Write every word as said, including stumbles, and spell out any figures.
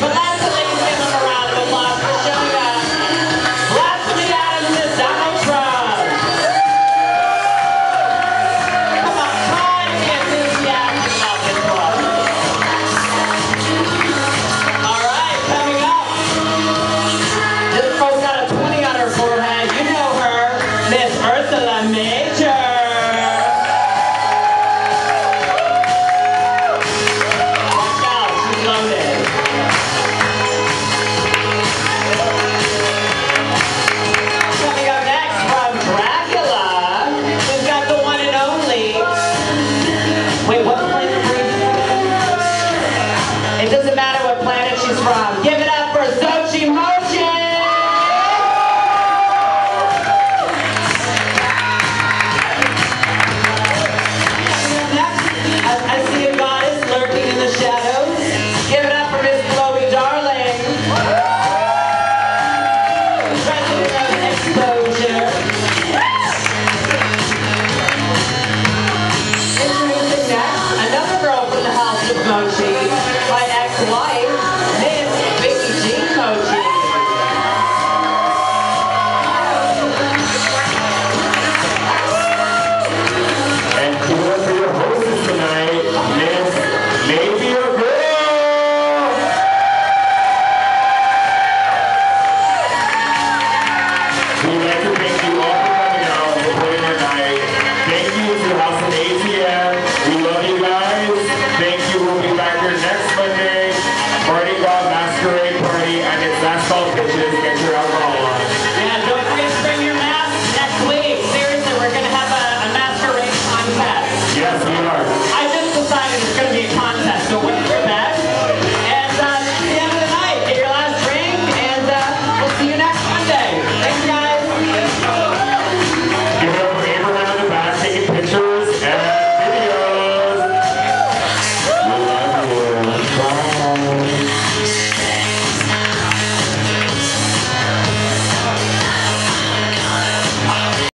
But let's at least give them a round of applause for showing up. Blasphemy Adams is Donald Trump. Come on, try to be enthusiastic about this one. All right, coming up. This girl's got a twenty on her forehead. You know her, Miss Ursula Major. Wait, what planet? It doesn't matter what planet she's from.